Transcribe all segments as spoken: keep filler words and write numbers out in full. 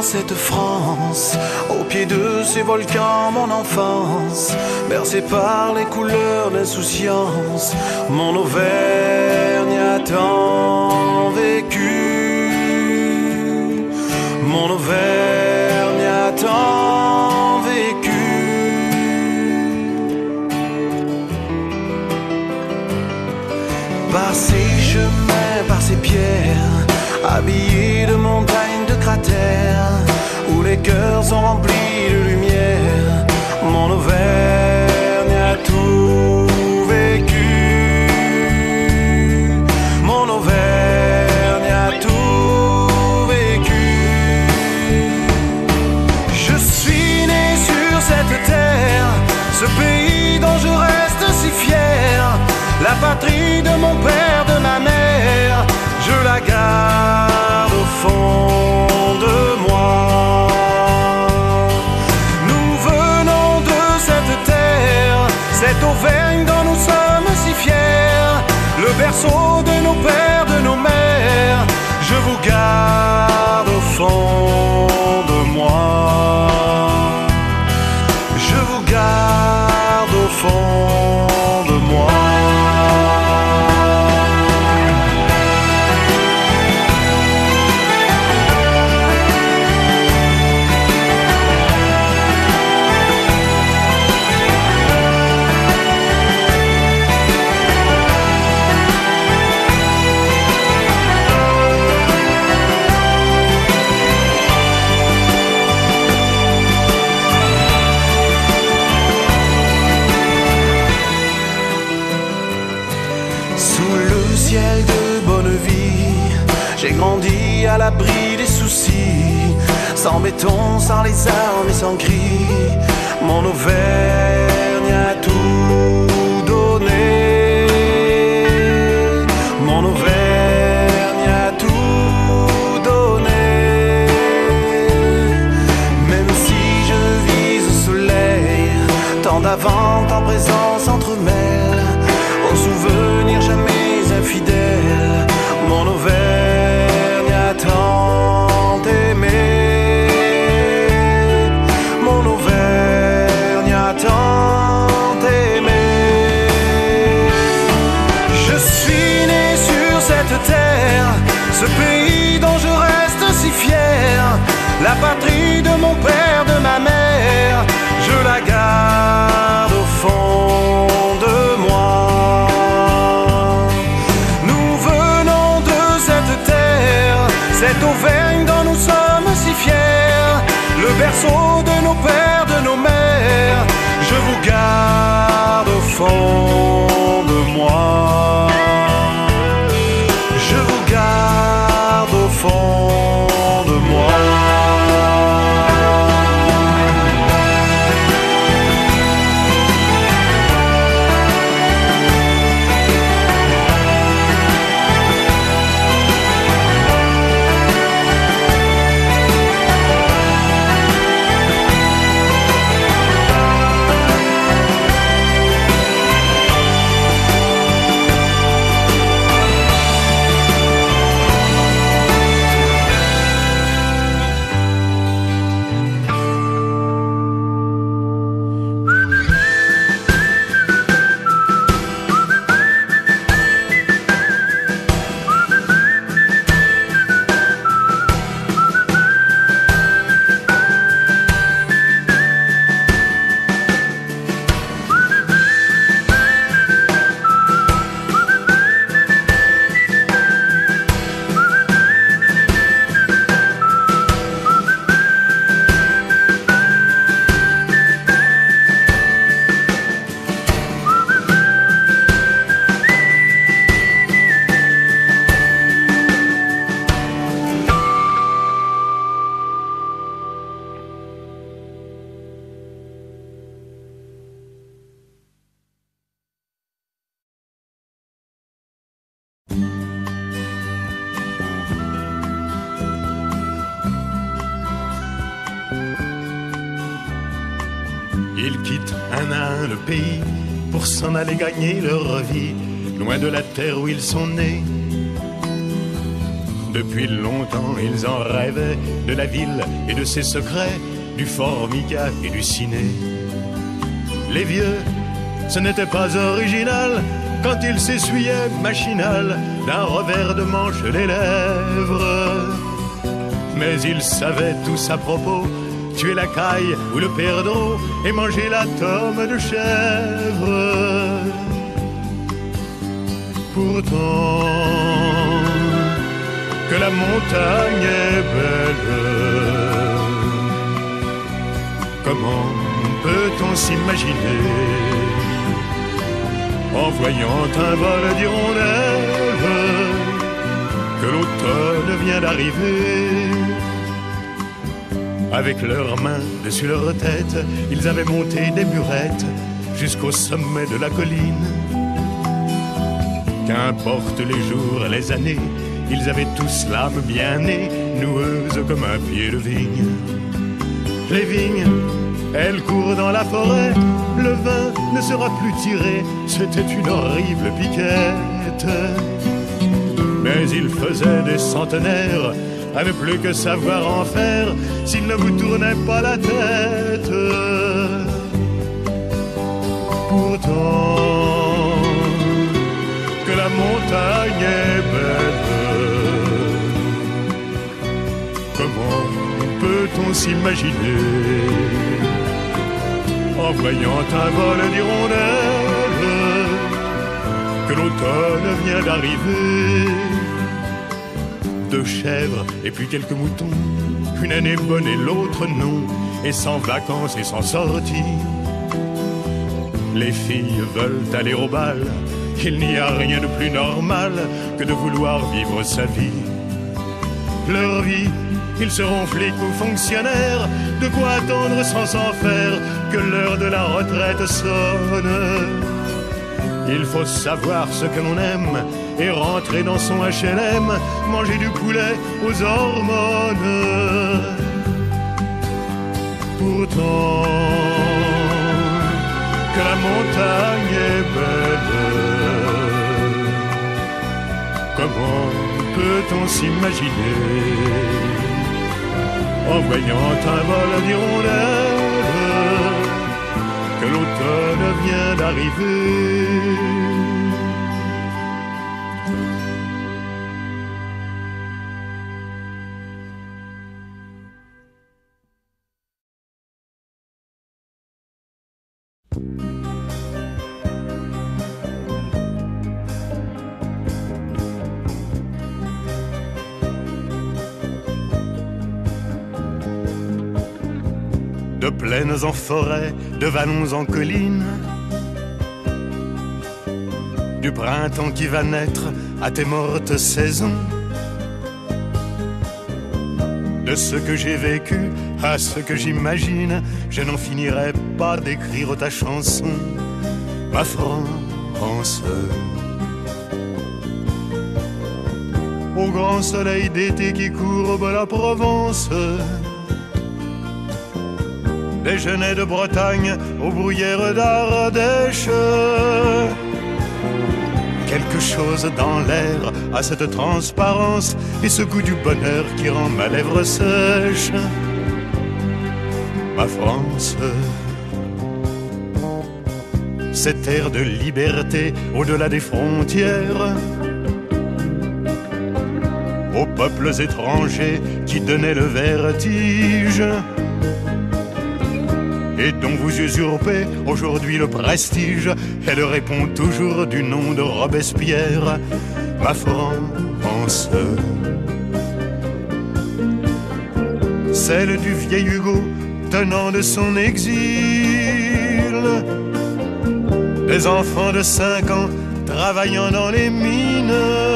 cette France, au pied de ces volcans, mon enfance, bercée par les couleurs d'insouciance, mon Auvergne a tant vécu, mon Auvergne a tant vécu. Par ces chemins, par ces pierres, habillés de montagnes, de cratères, où les cœurs sont remplis de lumière, mon Auvergne a tout vécu, mon Auvergne a tout vécu. Je suis né sur cette terre, ce pays dont je reste si fier, la patrie de mon père, de ma mère, je la garde au fond de moi. Nous venons de cette terre, cette Auvergne dont nous sommes si fiers, le berceau de nos pères, de nos mères, je vous garde au fond de moi. Je vous garde au fond de moi. J'ai grandi à l'abri des soucis, sans béton, sans les armes et sans cris. Mon Auvergne a tout donné, mon Auvergne a tout donné. Même si je vise au soleil, tant d'avant, tant présent s'entremêle, aux souvenirs jamais infidèles, mon Auvergne a tant aimé, mon Auvergne a tant aimé. Je suis né sur cette terre, ce pays dont je reste si fier, la patrie de mon père, de ma mère, je la garde au fond de moi. Cette Auvergne dont nous sommes si fiers, le berceau de nos pères, de nos mères, je vous garde au fond de moi. Je vous garde au fond de moi. Ils quittent un à un le pays pour s'en aller gagner leur vie, loin de la terre où ils sont nés. Depuis longtemps, ils en rêvaient de la ville et de ses secrets, du Formica et du ciné. Les vieux, ce n'était pas original quand ils s'essuyaient machinal d'un revers de manche les lèvres. Mais ils savaient tous à propos tuer la caille ou le perdreau et manger la tome de chèvre. Pourtant, que la montagne est belle, comment peut-on s'imaginer en voyant un vol d'hirondelles que l'automne vient d'arriver? Avec leurs mains dessus leur tête, ils avaient monté des murettes jusqu'au sommet de la colline. Qu'importe les jours, les années, ils avaient tous l'âme bien née, noueuse comme un pied de vigne. Les vignes, elles courent dans la forêt, le vin ne sera plus tiré, c'était une horrible piquette. Mais il faisait des centenaires à ne plus que savoir en faire s'il ne vous tournait pas la tête. Pourtant, que la montagne est belle, comment peut-on s'imaginer en voyant un vol d'hirondelles que l'automne vient d'arriver? Deux chèvres et puis quelques moutons, une année bonne et l'autre non, et sans vacances et sans sortie. Les filles veulent aller au bal, il n'y a rien de plus normal que de vouloir vivre sa vie. Leur vie, ils seront flics ou fonctionnaires, de quoi attendre sans s'en faire que l'heure de la retraite sonne. Il faut savoir ce que l'on aime et rentrer dans son H L M, manger du poulet aux hormones. Pourtant, que la montagne est belle, comment peut-on s'imaginer en voyant un vol d'hirondelles que l'automne vient d'arriver? De plaines en forêt, de vallons en collines, du printemps qui va naître à tes mortes saisons, de ce que j'ai vécu à ce que j'imagine, je n'en finirai pas d'écrire ta chanson, ma France. Au grand soleil d'été qui courbe la Provence, des genêts de Bretagne aux bruyères d'Ardèche. Quelque chose dans l'air a cette transparence et ce goût du bonheur qui rend ma lèvre sèche. Ma France, cette air de liberté au-delà des frontières, aux peuples étrangers qui donnaient le vertige et dont vous usurpez aujourd'hui le prestige. Elle répond toujours du nom de Robespierre, ma France. Celle du vieil Hugo tenant de son exil, des enfants de cinq ans travaillant dans les mines,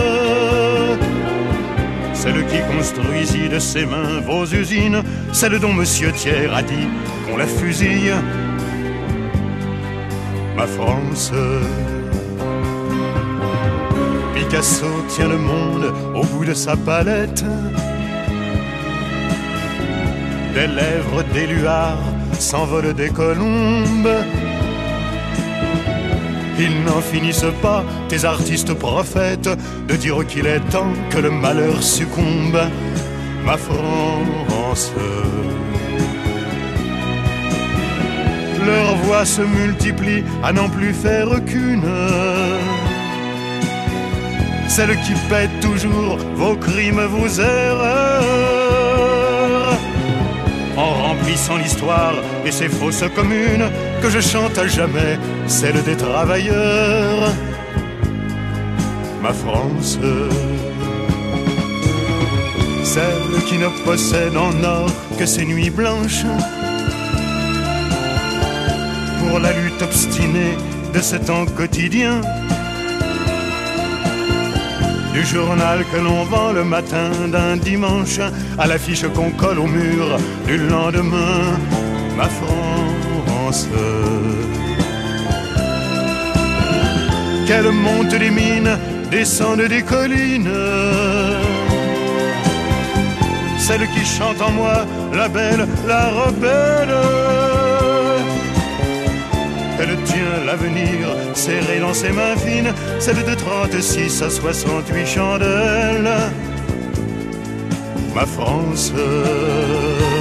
celle qui construisit de ses mains vos usines, celle dont Monsieur Thiers a dit qu'on la fusille, ma France. Picasso tient le monde au bout de sa palette, des lèvres d'éluard s'envolent des colombes, Ils n'en finissent pas, tes artistes prophètes, de dire qu'il est temps que le malheur succombe. Ma France, leurs voix se multiplient à n'en plus faire qu'une, celle qui paie toujours vos crimes, vos erreurs, en remplissant l'histoire et ses fausses communes, que je chante à jamais, celle des travailleurs. Ma France, celle qui ne possède en or que ses nuits blanches, pour la lutte obstinée de ce temps quotidien, du journal que l'on vend le matin d'un dimanche à l'affiche qu'on colle au mur du lendemain. Ma France, qu'elle monte des mines, descende des collines, celle qui chante en moi, la belle, la rebelle. Elle tient l'avenir serré dans ses mains fines, celle de trente-six à soixante-huit chandelles. Ma France,